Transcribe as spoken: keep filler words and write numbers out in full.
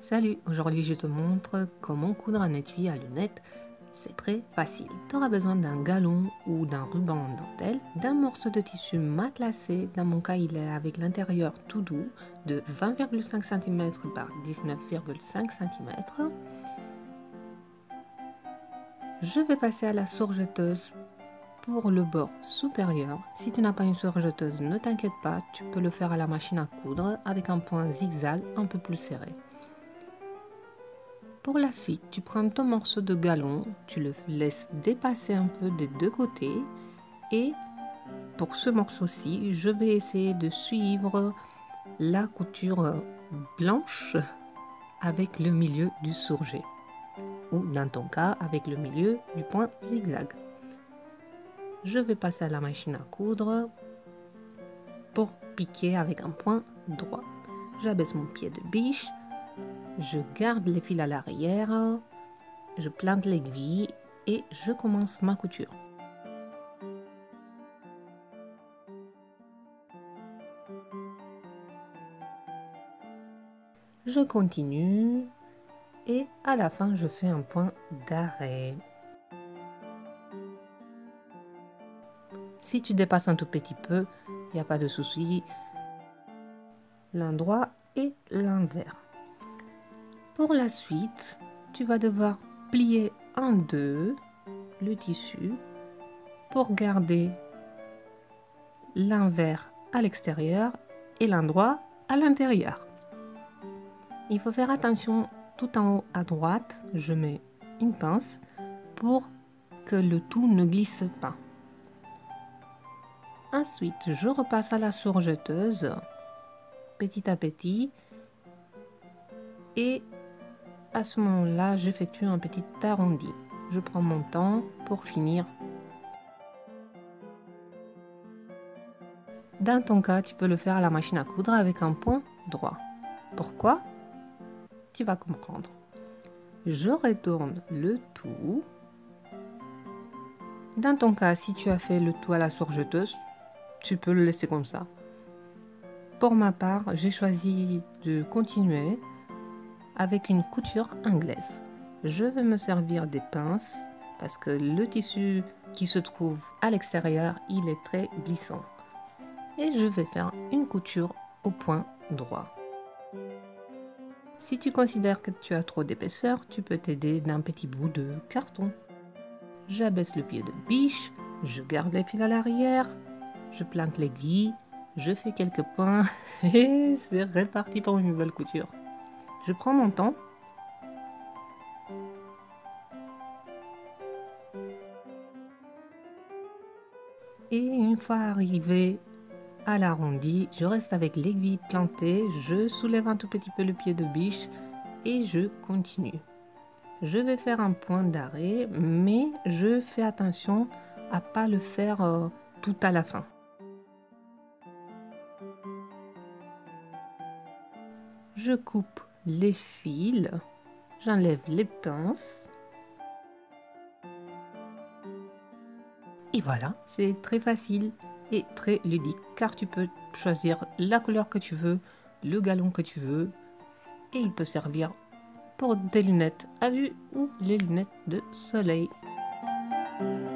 Salut, aujourd'hui je te montre comment coudre un étui à lunettes. C'est très facile. Tu auras besoin d'un galon ou d'un ruban en dentelle, d'un morceau de tissu matelassé, dans mon cas il est avec l'intérieur tout doux, de vingt virgule cinq centimètres par dix-neuf virgule cinq centimètres. Je vais passer à la sourjeteuse pour le bord supérieur. Si tu n'as pas une sourjeteuse, ne t'inquiète pas, tu peux le faire à la machine à coudre avec un point zigzag un peu plus serré. Pour la suite, tu prends ton morceau de galon, tu le laisses dépasser un peu des deux côtés et pour ce morceau-ci, je vais essayer de suivre la couture blanche avec le milieu du surjet ou dans ton cas avec le milieu du point zigzag. Je vais passer à la machine à coudre pour piquer avec un point droit. J'abaisse mon pied de biche. Je garde les fils à l'arrière, je plante l'aiguille et je commence ma couture. Je continue et à la fin je fais un point d'arrêt. Si tu dépasses un tout petit peu, il n'y a pas de souci, l'endroit et l'envers. Pour la suite, tu vas devoir plier en deux le tissu pour garder l'envers à l'extérieur et l'endroit à l'intérieur. Il faut faire attention, tout en haut à droite, je mets une pince pour que le tout ne glisse pas. Ensuite, je repasse à la sourjeteuse petit à petit et à ce moment-là, j'effectue un petit arrondi. Je prends mon temps pour finir. Dans ton cas, tu peux le faire à la machine à coudre avec un point droit. Pourquoi? Tu vas comprendre. Je retourne le tout. Dans ton cas, si tu as fait le tout à la sourjeteuse, tu peux le laisser comme ça. Pour ma part, j'ai choisi de continuer avec une couture anglaise. Je vais me servir des pinces parce que le tissu qui se trouve à l'extérieur, il est très glissant. Et je vais faire une couture au point droit. Si tu considères que tu as trop d'épaisseur, tu peux t'aider d'un petit bout de carton. J'abaisse le pied de biche, je garde les fils à l'arrière, je plante l'aiguille, je fais quelques points et c'est reparti pour une nouvelle couture. Je prends mon temps. Et une fois arrivé à l'arrondi, je reste avec l'aiguille plantée, je soulève un tout petit peu le pied de biche et je continue. Je vais faire un point d'arrêt, mais je fais attention à ne pas le faire euh, tout à la fin. Je coupe les fils, j'enlève les pinces. Et voilà, c'est très facile et très ludique car tu peux choisir la couleur que tu veux, le galon que tu veux et il peut servir pour des lunettes à vue ou les lunettes de soleil.